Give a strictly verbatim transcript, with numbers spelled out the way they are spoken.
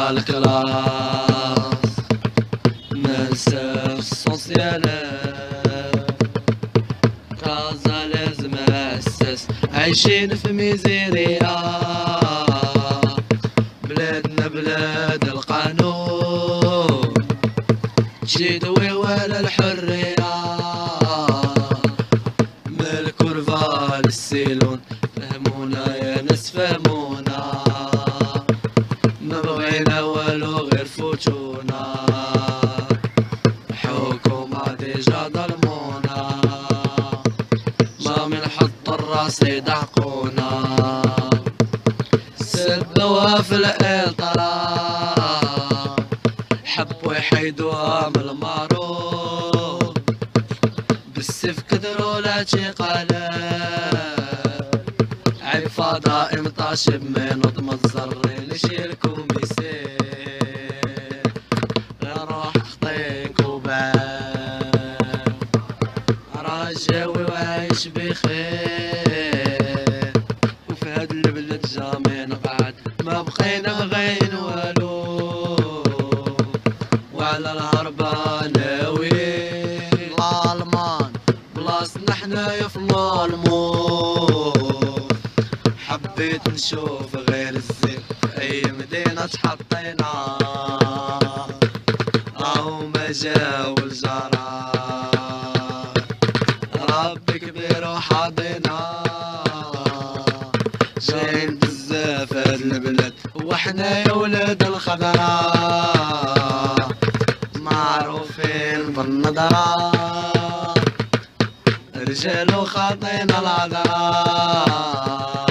الكلاس ننسى السوسيالات كازا لازم أسس عايشين في ميزيريا بلادنا بلاد القانون تشيدوي ولا الحرية من الكرفة للسيلون فهمونا يا ناس فهمونا ما بغينا والو غير فوتونا حكومة ديجا ظلمونا ما منحط الراس يدعقونا سبوها في الإطار حبوا يحيدوها من المعروف بالسيف كدروا لا تقالب عيب فضاء مطاشب من نظم الزرين يشيلكم يسير روح خطيك وبان راجاوي وعايش بخير وفي هاد البلد جامين بعد ما بقينا غاين والو وعلى الهربة ناويين الألمان بلاصتنا حنايا في المالمون حبيت نشوف غير الزين في أي مدينة تحطينا أهو ما جاو الجرار ربي كبير وحاضنا جايين بزاف هاد البلاد وحنا يا ولاد الخضراء معروفين بالنظرة رجال وخاطين العذراء